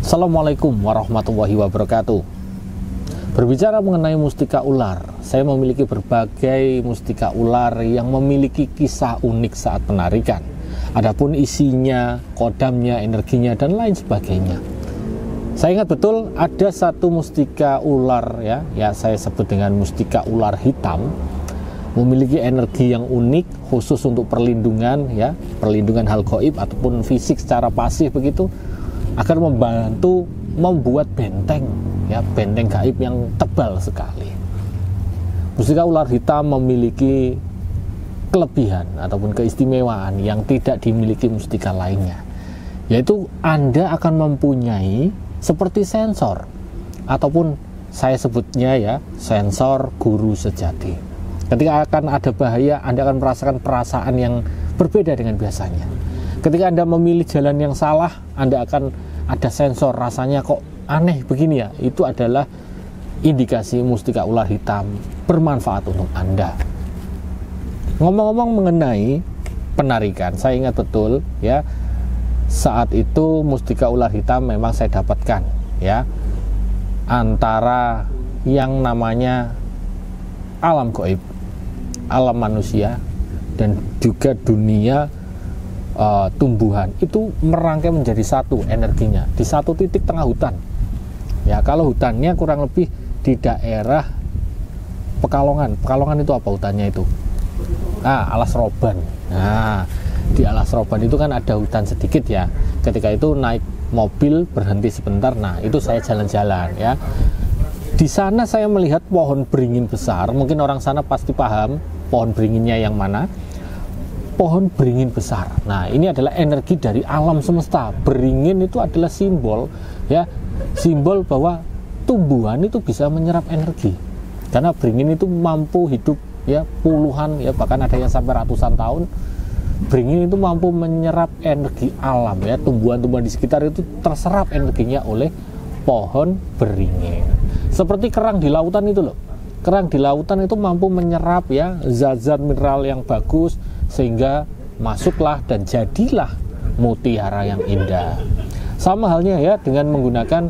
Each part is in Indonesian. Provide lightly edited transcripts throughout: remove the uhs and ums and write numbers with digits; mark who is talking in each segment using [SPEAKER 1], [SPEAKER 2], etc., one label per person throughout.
[SPEAKER 1] Assalamualaikum warahmatullahi wabarakatuh. Berbicara mengenai mustika ular, saya memiliki berbagai mustika ular yang memiliki kisah unik saat penarikan. Adapun isinya, kodamnya, energinya, dan lain sebagainya. Saya ingat betul ada satu mustika ular ya saya sebut dengan mustika ular hitam, memiliki energi yang unik khusus untuk perlindungan perlindungan hal gaib ataupun fisik secara pasif begitu, agar membantu membuat benteng gaib yang tebal sekali. Mustika ular hitam memiliki kelebihan ataupun keistimewaan yang tidak dimiliki mustika lainnya, yaitu Anda akan mempunyai seperti sensor ataupun saya sebutnya sensor guru sejati. Ketika akan ada bahaya, Anda akan merasakan perasaan yang berbeda dengan biasanya. Ketika Anda memilih jalan yang salah, Anda akan ada sensor rasanya kok aneh begini ya. Itu adalah indikasi mustika ular hitam bermanfaat untuk Anda. Ngomong-ngomong mengenai penarikan, saya ingat betul saat itu mustika ular hitam memang saya dapatkan antara yang namanya alam gaib, alam manusia, dan juga dunia tumbuhan itu merangkai menjadi satu energinya di satu titik tengah hutan. Kalau hutannya kurang lebih di daerah Pekalongan. Pekalongan itu apa hutannya itu? Alas Roban. Di Alas Roban itu kan ada hutan sedikit ya. Ketika itu naik mobil berhenti sebentar. Itu saya jalan-jalan Di sana saya melihat pohon beringin besar. Mungkin orang sana pasti paham pohon beringinnya yang mana. Pohon beringin besar. Ini adalah energi dari alam semesta. Beringin itu adalah simbol simbol bahwa tumbuhan itu bisa menyerap energi. Karena beringin itu mampu hidup puluhan bahkan ada yang sampai ratusan tahun. Beringin itu mampu menyerap energi alam tumbuhan-tumbuhan di sekitar itu terserap energinya oleh pohon beringin. Seperti kerang di lautan itu loh. Kerang di lautan itu mampu menyerap zat-zat mineral yang bagus sehingga masuklah dan jadilah mutiara yang indah. Sama halnya dengan menggunakan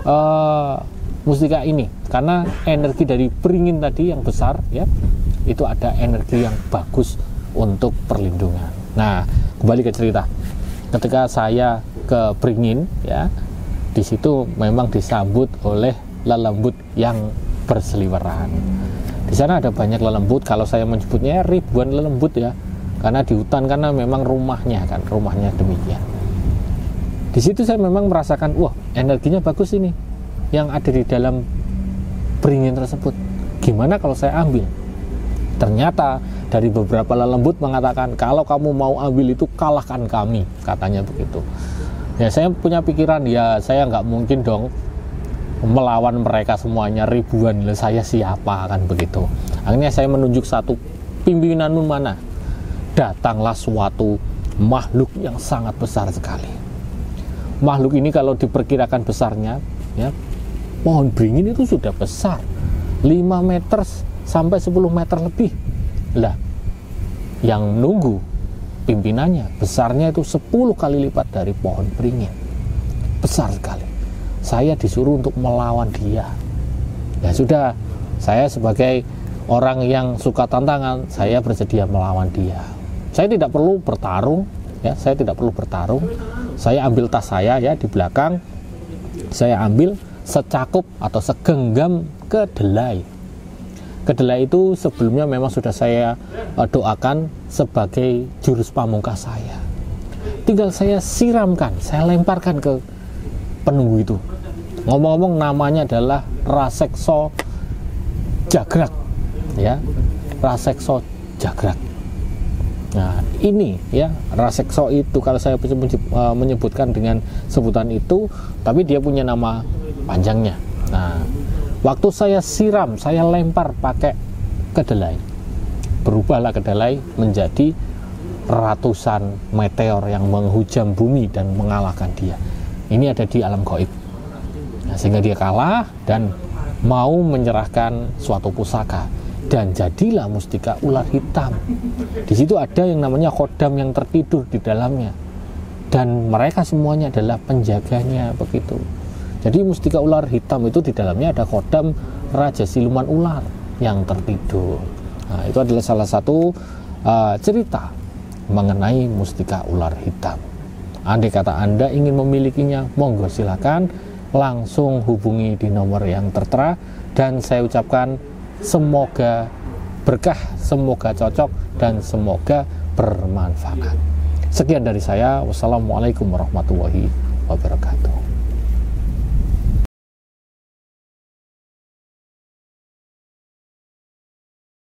[SPEAKER 1] mustika ini, karena energi dari beringin tadi yang besar itu ada energi yang bagus untuk perlindungan. Kembali ke cerita. Ketika saya ke beringin di situ memang disambut oleh lelembut yang berseliweran. Di sana ada banyak lelembut, kalau saya menyebutnya ribuan lelembut karena di hutan, karena memang rumahnya demikian. Di situ saya memang merasakan energinya bagus ini yang ada di dalam beringin tersebut. Gimana kalau saya ambil? Ternyata dari beberapa lelembut mengatakan, kalau kamu mau ambil itu kalahkan kami, katanya begitu. Saya punya pikiran, saya nggak mungkin dong melawan mereka semuanya ribuan, saya siapa, kan begitu. Akhirnya saya menunjuk satu pimpinanmu mana. Datanglah suatu makhluk yang sangat besar sekali. Makhluk ini kalau diperkirakan besarnya pohon beringin itu sudah besar 5 meter sampai 10 meter lebih lah. Yang nunggu pimpinannya besarnya itu 10 kali lipat dari pohon beringin. Besar sekali. Saya disuruh untuk melawan dia. Sudah, saya sebagai orang yang suka tantangan, saya bersedia melawan dia. Saya tidak perlu bertarung, Saya ambil tas saya di belakang. Saya ambil secakup atau segenggam kedelai. Kedelai itu sebelumnya memang sudah saya doakan sebagai jurus pamungkas saya. Tinggal saya siramkan, saya lemparkan ke penunggu itu. Ngomong-ngomong namanya adalah Rasekso Jagrak Rasekso Jagrak. Ini Rasekso itu kalau saya menyebutkan dengan sebutan itu, tapi dia punya nama panjangnya. Waktu saya siram, saya lempar pakai kedelai, berubahlah kedelai menjadi ratusan meteor yang menghujam bumi dan mengalahkan dia. Ini ada di alam gaib. Sehingga dia kalah dan mau menyerahkan suatu pusaka. dan jadilah mustika ular hitam. Di situ ada yang namanya khodam yang tertidur di dalamnya, dan mereka semuanya adalah penjaganya begitu. Jadi mustika ular hitam itu di dalamnya ada kodam Raja Siluman Ular yang tertidur. Nah, itu adalah salah satu cerita mengenai mustika ular hitam. Andai kata Anda ingin memilikinya, monggo silakan langsung hubungi di nomor yang tertera, dan saya ucapkan semoga berkah, semoga cocok, dan semoga bermanfaat. Sekian dari saya. Wassalamualaikum warahmatullahi wabarakatuh.